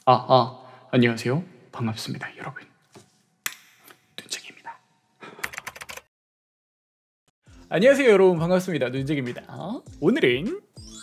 안녕하세요. 반갑습니다, 여러분. 눈쟁입니다. 안녕하세요, 여러분. 반갑습니다. 눈쟁입니다. 오늘은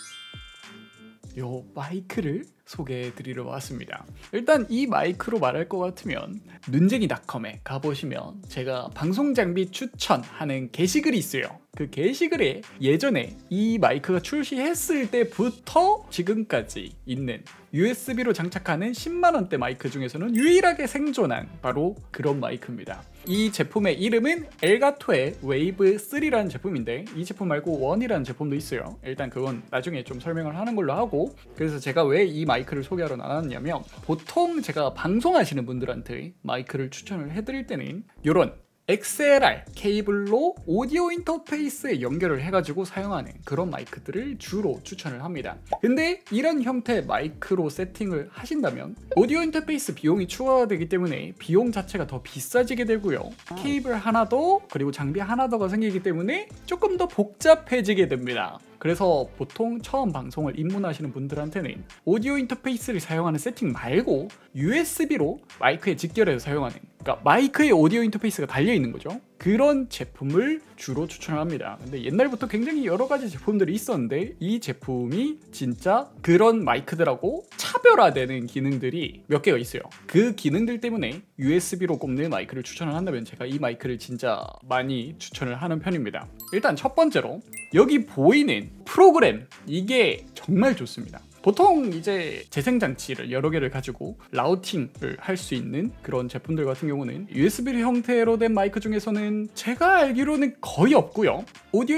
요 마이크를 소개해드리러 왔습니다. 일단 이 마이크로 말할 것 같으면 눈쟁이닷컴에 가보시면 제가 방송 장비 추천하는 게시글이 있어요. 그 게시글에 예전에 이 마이크가 출시했을 때부터 지금까지 있는 USB로 장착하는 10만원대 마이크 중에서는 유일하게 생존한 바로 그런 마이크입니다. 이 제품의 이름은 엘가토의 웨이브 3라는 제품인데, 이 제품 말고 1이라는 제품도 있어요. 일단 그건 나중에 좀 설명을 하는 걸로 하고, 그래서 제가 왜 이 마이크를 소개하러 나왔냐면, 보통 제가 방송하시는 분들한테 마이크를 추천을 해드릴 때는 이런 XLR 케이블로 오디오 인터페이스에 연결을 해가지고 사용하는 그런 마이크들을 주로 추천을 합니다. 근데 이런 형태의 마이크로 세팅을 하신다면 오디오 인터페이스 비용이 추가가 되기 때문에 비용 자체가 더 비싸지게 되고요. 케이블 하나 더, 그리고 장비 하나 더가 생기기 때문에 조금 더 복잡해지게 됩니다. 그래서 보통 처음 방송을 입문하시는 분들한테는 오디오 인터페이스를 사용하는 세팅 말고 USB로 마이크에 직결해서 사용하는, 그러니까 마이크에 오디오 인터페이스가 달려있는 거죠. 그런 제품을 주로 추천을 합니다. 근데 옛날부터 굉장히 여러 가지 제품들이 있었는데 이 제품이 진짜 그런 마이크들하고 차별화되는 기능들이 몇 개가 있어요. 그 기능들 때문에 USB로 꼽는 마이크를 추천을 한다면 제가 이 마이크를 진짜 많이 추천을 하는 편입니다. 일단 첫 번째로 여기 보이는 프로그램, 이게 정말 좋습니다. 보통 이제 재생장치를 여러 개를 가지고 라우팅을 할 수 있는 그런 제품들 같은 경우는 USB 형태로 된 마이크 중에서는 제가 알기로는 거의 없고요. 오디오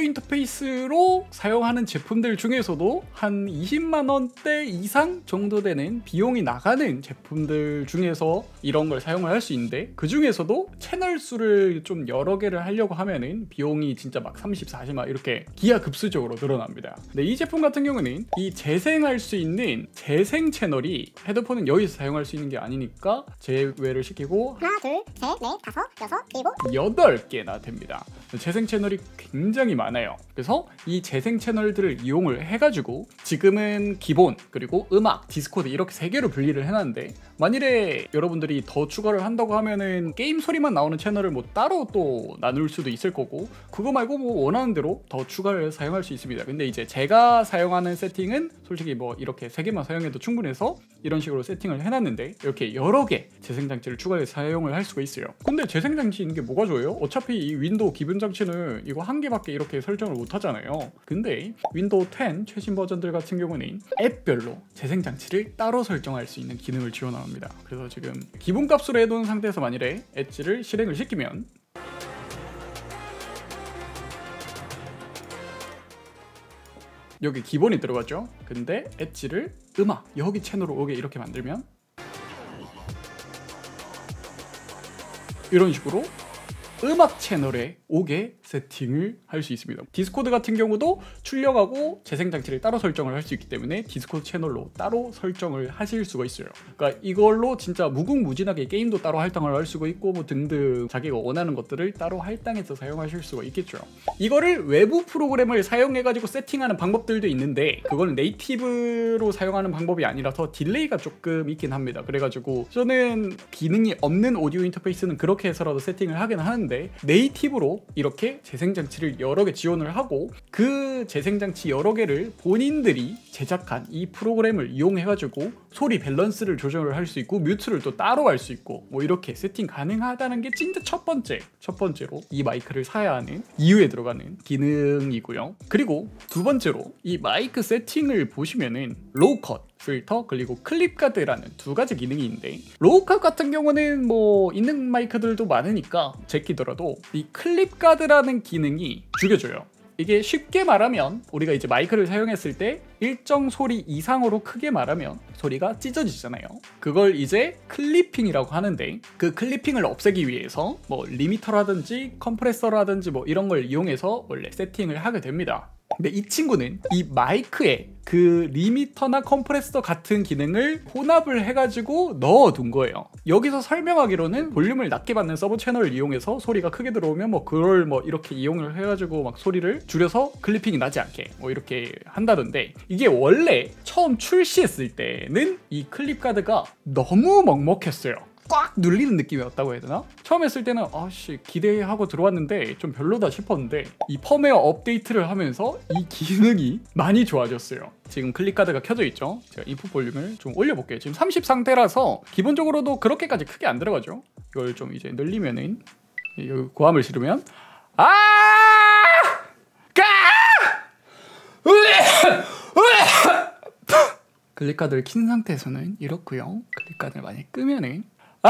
인터페이스로 사용하는 제품들 중에서도 한 20만원대 이상 정도 되는 비용이 나가는 제품들 중에서 이런 걸 사용을 할 수 있는데, 그 중에서도 채널 수를 좀 여러 개를 하려고 하면은 비용이 진짜 막 30, 40만 이렇게 기하급수적으로 늘어납니다. 근데 이 제품 같은 경우는 이 재생할 수 있는 재생 채널이 헤드폰은 여기서 사용할 수 있는 게 아니니까 제외를 시키고 하나, 둘, 셋, 넷, 다섯, 여섯, 일곱, 8개나 됩니다. 재생 채널이 굉장히 많아요. 그래서 이 재생 채널들을 이용을 해가지고 지금은 기본, 그리고 음악, 디스코드 이렇게 3개로 분리를 해놨는데, 만일에 여러분들이 더 추가를 한다고 하면은 게임 소리만 나오는 채널을 뭐 따로 또 나눌 수도 있을 거고, 그거 말고 뭐 원하는 대로 더 추가를 사용할 수 있습니다. 근데 이제 제가 사용하는 세팅은 솔직히 뭐 이렇게 3개만 사용해도 충분해서 이런 식으로 세팅을 해놨는데, 이렇게 여러 개 재생장치를 추가해서 사용을 할 수가 있어요. 근데 재생장치 있는 게 뭐가 좋아요? 어차피 이 윈도우 기본 장치는 이거 한 개밖에 이렇게 설정을 못 하잖아요. 근데 윈도우 10 최신 버전들 같은 경우는 앱별로 재생장치를 따로 설정할 수 있는 기능을 지원합니다. 그래서 지금 기본값으로 해둔 상태에서 만일에 엣지를 실행을 시키면 여기 기본이 들어갔죠? 근데 엣지를 음악 여기 채널로 오게 이렇게 만들면 이런 식으로 음악 채널에 오게 세팅을 할 수 있습니다. 디스코드 같은 경우도 출력하고 재생장치를 따로 설정을 할 수 있기 때문에 디스코드 채널로 따로 설정을 하실 수가 있어요. 그러니까 이걸로 진짜 무궁무진하게 게임도 따로 할당을 할 수가 있고 뭐 등등 자기가 원하는 것들을 따로 할당해서 사용하실 수가 있겠죠. 이거를 외부 프로그램을 사용해가지고 세팅하는 방법들도 있는데, 그거는 네이티브로 사용하는 방법이 아니라서 딜레이가 조금 있긴 합니다. 그래가지고 저는 기능이 없는 오디오 인터페이스는 그렇게 해서라도 세팅을 하긴 하는데, 네이티브로 이렇게 재생장치를 여러 개 지원을 하고 그 재생장치 여러 개를 본인들이 제작한 이 프로그램을 이용해가지고 소리 밸런스를 조절을 할 수 있고 뮤트를 또 따로 할 수 있고 뭐 이렇게 세팅 가능하다는 게 진짜 첫 번째로 이 마이크를 사야 하는 이유에 들어가는 기능이고요. 그리고 두 번째로 이 마이크 세팅을 보시면은 로우 컷 필터 그리고 클립 가드라는 두 가지 기능이 있는데, 로우 컷 같은 경우는 뭐 있는 마이크들도 많으니까 제끼더라도 이 클립 가드라는 기능이 죽여줘요. 이게 쉽게 말하면 우리가 이제 마이크를 사용했을 때 일정 소리 이상으로 크게 말하면 소리가 찢어지잖아요. 그걸 이제 클리핑이라고 하는데, 그 클리핑을 없애기 위해서 뭐 리미터라든지 컴프레서라든지 뭐 이런 걸 이용해서 원래 세팅을 하게 됩니다. 근데 이 친구는 이 마이크에 그 리미터나 컴프레서 같은 기능을 혼합을 해가지고 넣어둔 거예요. 여기서 설명하기로는 볼륨을 낮게 받는 서브 채널을 이용해서 소리가 크게 들어오면 뭐 그걸 뭐 이렇게 이용을 해가지고 막 소리를 줄여서 클리핑이 나지 않게 뭐 이렇게 한다던데, 이게 원래 처음 출시했을 때는 이 클립 가드가 너무 먹먹했어요. 꽉 눌리는 느낌이었다고 해야 되나? 처음 했을 때는 아씨 기대하고 들어왔는데 좀 별로다 싶었는데, 이 펌웨어 업데이트를 하면서 이 기능이 많이 좋아졌어요. 지금 클립가드가 켜져 있죠? 제가 인풋 볼륨을 좀 올려볼게요. 지금 30 상태라서 기본적으로도 그렇게까지 크게 안 들어가죠. 이걸 좀 이제 늘리면은, 여기 고함을 지르면 아! 까! 클립가드를 킨 상태에서는 이렇고요. 클립가드를 많이 끄면은 아!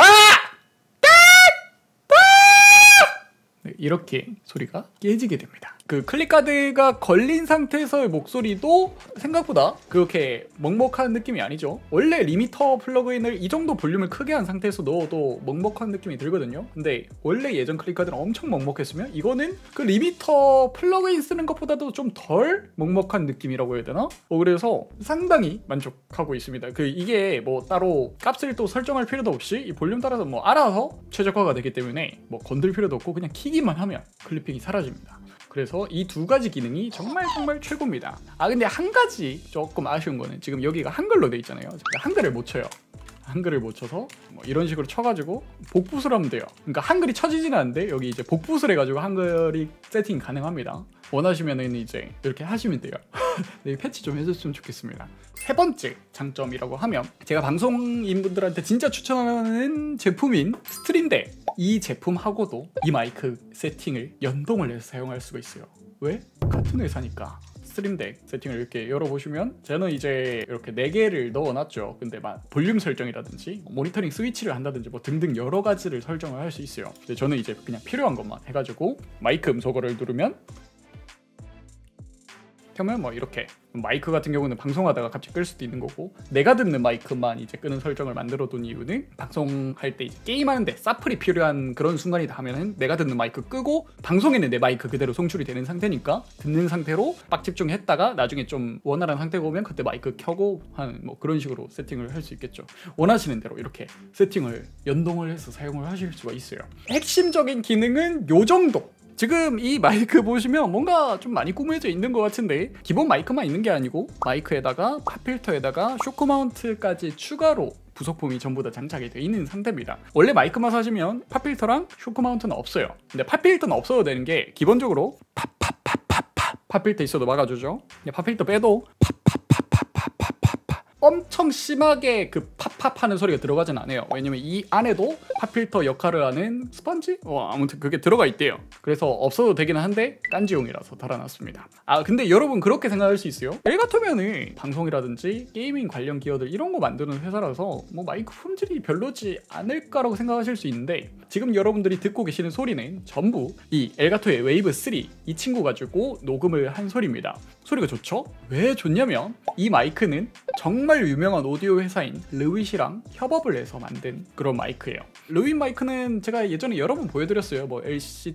네, 이렇게 소리가 깨지게 됩니다. 그 클립가드가 걸린 상태에서의 목소리도 생각보다 그렇게 먹먹한 느낌이 아니죠. 원래 리미터 플러그인을 이 정도 볼륨을 크게 한 상태에서 넣어도 먹먹한 느낌이 들거든요. 근데 원래 예전 클립가드는 엄청 먹먹했으면 이거는 그 리미터 플러그인 쓰는 것보다도 좀 덜 먹먹한 느낌이라고 해야 되나? 그래서 상당히 만족하고 있습니다. 이게 뭐 따로 값을 또 설정할 필요도 없이 이 볼륨 따라서 뭐 알아서 최적화가 되기 때문에 뭐 건들 필요도 없고 그냥 키기만 하면 클리핑이 사라집니다. 그래서 이 두 가지 기능이 정말 최고입니다. 근데 한 가지 조금 아쉬운 거는 지금 여기가 한글로 돼 있잖아요. 제가 한글을 못 쳐요. 한글을 못 쳐서 뭐 이런 식으로 쳐가지고 복붙을 하면 돼요. 그러니까 한글이 쳐지진 않는데 여기 이제 복붙을 해가지고 한글이 세팅 가능합니다. 원하시면은 이제 이렇게 하시면 돼요. 네, 패치 좀 해줬으면 좋겠습니다. 세 번째 장점이라고 하면 제가 방송인분들한테 진짜 추천하는 제품인 스트림덱, 이 제품하고도 이 마이크 세팅을 연동을 해서 사용할 수가 있어요. 왜? 같은 회사니까. 스트림덱 세팅을 이렇게 열어보시면 저는 이제 이렇게 4개를 넣어놨죠. 근데 막 볼륨 설정이라든지 모니터링 스위치를 한다든지 뭐 등등 여러 가지를 설정을 할 수 있어요. 근데 저는 이제 그냥 필요한 것만 해가지고 마이크 음소거를 누르면 켜면 뭐 이렇게, 마이크 같은 경우는 방송하다가 갑자기 끌 수도 있는 거고, 내가 듣는 마이크만 이제 끄는 설정을 만들어 둔 이유는 방송할 때 이제 게임하는데 사플이 필요한 그런 순간이 닿으면은 내가 듣는 마이크 끄고 방송에는 내 마이크 그대로 송출이 되는 상태니까 듣는 상태로 빡 집중했다가 나중에 좀 원활한 상태가 오면 그때 마이크 켜고 하는 뭐 그런 식으로 세팅을 할 수 있겠죠. 원하시는 대로 이렇게 세팅을 연동을 해서 사용을 하실 수가 있어요. 핵심적인 기능은 요 정도. 지금 이 마이크 보시면 뭔가 좀 많이 꾸며져 있는 것 같은데, 기본 마이크만 있는 게 아니고 마이크에다가 팝필터에다가 쇼크 마운트까지 추가로 부속품이 전부 다 장착이 되어 있는 상태입니다. 원래 마이크만 사시면 팝필터랑 쇼크 마운트는 없어요. 근데 팝필터는 없어도 되는 게 기본적으로 팝필터 있어도 막아주죠. 근데 팝필터 빼도 엄청 심하게 그 팝팝하는 소리가 들어가진 않아요. 왜냐면 이 안에도 팝필터 역할을 하는 스펀지? 아무튼 그게 들어가 있대요. 그래서 없어도 되긴 한데 깐지용이라서 달아놨습니다. 근데 여러분 그렇게 생각할 수 있어요. 엘가토면은 방송이라든지 게이밍 관련 기어들 이런 거 만드는 회사라서 뭐 마이크 품질이 별로지 않을까라고 생각하실 수 있는데, 지금 여러분들이 듣고 계시는 소리는 전부 이 엘가토의 웨이브 3 이 친구 가지고 녹음을 한 소리입니다. 소리가 좋죠? 왜 좋냐면 이 마이크는 정말 유명한 오디오 회사인 르윗이랑 협업을 해서 만든 그런 마이크예요. 르윗 마이크는 제가 예전에 여러 번 보여드렸어요. 뭐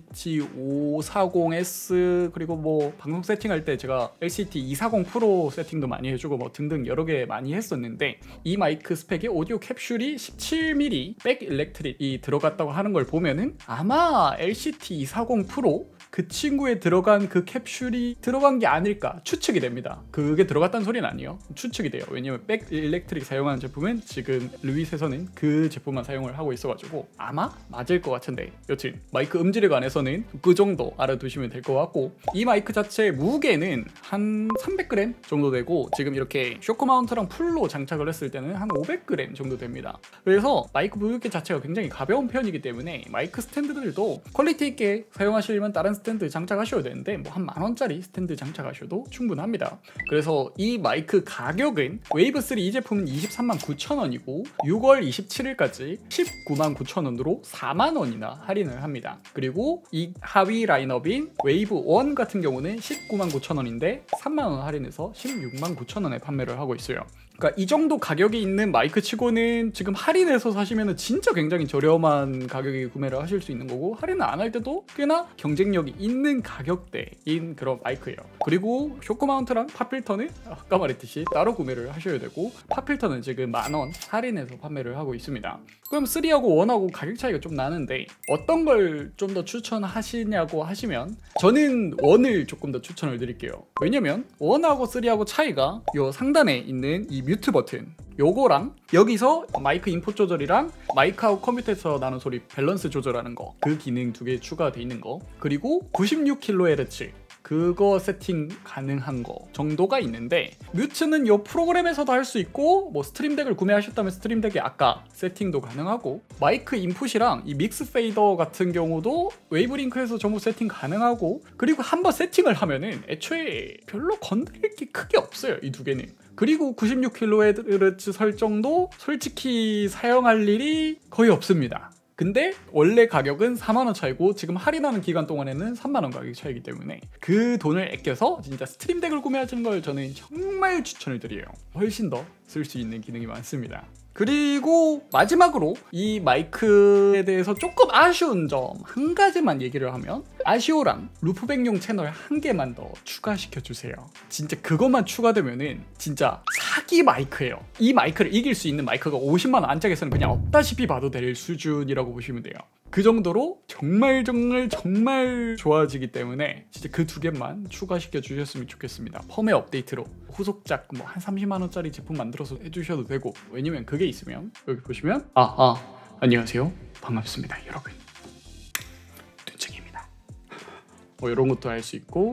LCT540S, 그리고 뭐 방송 세팅할 때 제가 LCT240 프로 세팅도 많이 해주고 뭐 등등 여러 개 많이 했었는데, 이 마이크 스펙에 오디오 캡슐이 17mm 백 일렉트릭이 들어갔다고 하는 걸 보면은 아마 LCT240 프로 그 친구에 들어간 그 캡슐이 들어간 게 아닐까 추측이 됩니다. 그게 들어갔다는 소리는 아니에요. 추측이 돼요. 왜냐면 백 일렉트릭 사용하는 제품은 지금 르윗에서는 그 제품만 사용을 하고 있어가지고 아마 맞을 것 같은데, 여튼 마이크 음질에 관해서는 그 정도 알아두시면 될 것 같고, 이 마이크 자체 무게는 한 300g 정도 되고, 지금 이렇게 쇼크 마운트랑 풀로 장착을 했을 때는 한 500g 정도 됩니다. 그래서 마이크 무게 자체가 굉장히 가벼운 편이기 때문에 마이크 스탠드들도 퀄리티 있게 사용하시려면 다른 스탠드 장착하셔야 되는데 뭐 한 10,000원짜리 스탠드 장착하셔도 충분합니다. 그래서 이 마이크 가격은 웨이브 3 이 제품은 239,000원이고 6월 27일까지 199,900원으로 40,000원이나 할인을 합니다. 그리고 이 하위 라인업인 웨이브 1 같은 경우는 199,900원인데 30,000원 할인해서 169,900원에 판매를 하고 있어요. 그러니까 이 정도 가격이 있는 마이크 치고는 지금 할인해서 사시면 진짜 굉장히 저렴한 가격에 구매를 하실 수 있는 거고, 할인을 안 할 때도 꽤나 경쟁력이 있는 가격대인 그런 마이크예요. 그리고 쇼크 마운트랑 팝필터는 아까 말했듯이 따로 구매를 하셔야 되고, 팝필터는 지금 10,000원 할인해서 판매를 하고 있습니다. 그럼 3하고 1하고 가격 차이가 좀 나는데 어떤 걸 좀 더 추천하시냐고 하시면 저는 1을 조금 더 추천을 드릴게요. 왜냐면 1하고 3하고 차이가 요 상단에 있는 이 뮤트 버튼, 요거랑 여기서 마이크 인풋 조절이랑 마이크하고 컴퓨터에서 나는 소리 밸런스 조절하는 거, 그 기능 2개 추가되어 있는 거, 그리고 96kHz 그거 세팅 가능한 거 정도가 있는데, 뮤트는 이 프로그램에서도 할 수 있고, 뭐 스트림덱을 구매하셨다면 스트림덱에 아까 세팅도 가능하고, 마이크 인풋이랑 이 믹스 페이더 같은 경우도 웨이브링크에서 전부 세팅 가능하고, 그리고 한번 세팅을 하면은 애초에 별로 건드릴 게 크게 없어요, 이 2개는. 그리고 96kHz 설정도 솔직히 사용할 일이 거의 없습니다. 근데 원래 가격은 40,000원 차이고 지금 할인하는 기간 동안에는 30,000원 가격 차이기 때문에 그 돈을 아껴서 진짜 스트림덱을 구매하시는 걸 저는 정말 추천을 드려요. 훨씬 더 쓸 수 있는 기능이 많습니다. 그리고 마지막으로 이 마이크에 대해서 조금 아쉬운 점 한 가지만 얘기를 하면, 아시오랑 루프백용 채널 1개만 더 추가시켜 주세요. 진짜 그것만 추가되면은 진짜 사기 마이크예요. 이 마이크를 이길 수 있는 마이크가 500,000원 안짝에서는 그냥 없다시피 봐도 될 수준이라고 보시면 돼요. 그 정도로 정말 좋아지기 때문에 진짜 그 2개만 추가시켜 주셨으면 좋겠습니다. 펌웨어 업데이트로 후속작 뭐 한 300,000원짜리 제품 만들어서 해주셔도 되고, 왜냐면 그게 있으면 여기 보시면 안녕하세요, 반갑습니다 여러분, 눈쟁입니다, 뭐 이런 것도 할 수 있고,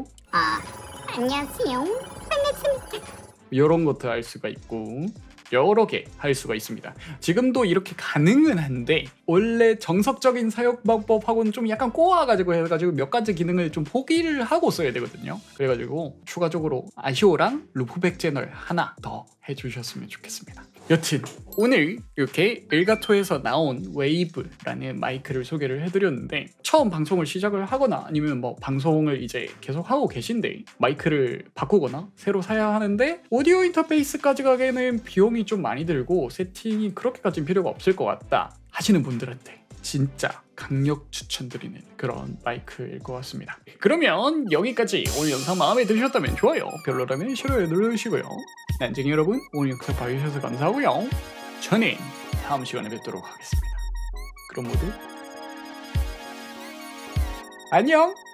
안녕하세요. 반갑습니다. 이런 것도 할 수가 있고 여러 개 할 수가 있습니다. 지금도 이렇게 가능은 한데 원래 정석적인 사용 방법하고는 좀 약간 꼬아가지고 해가지고 몇 가지 기능을 좀 포기를 하고 써야 되거든요. 그래가지고 추가적으로 아시오랑 루프백 채널 하나 더 해주셨으면 좋겠습니다. 여튼 오늘 이렇게 엘가토에서 나온 웨이브라는 마이크를 소개를 해드렸는데, 처음 방송을 시작을 하거나 아니면 뭐 방송을 이제 계속 하고 계신데 마이크를 바꾸거나 새로 사야 하는데 오디오 인터페이스까지 가기에는 비용이 좀 많이 들고 세팅이 그렇게까지는 필요가 없을 것 같다 하시는 분들한테 진짜 강력 추천드리는 그런 마이크일 것 같습니다. 그러면 여기까지 오늘 영상 마음에 드셨다면 좋아요, 별로라면 싫어요 눌러주시고요. 난쟁이 여러분, 오늘 영상 봐주셔서 감사하고요. 저는 다음 시간에 뵙도록 하겠습니다. 그럼 모두 안녕!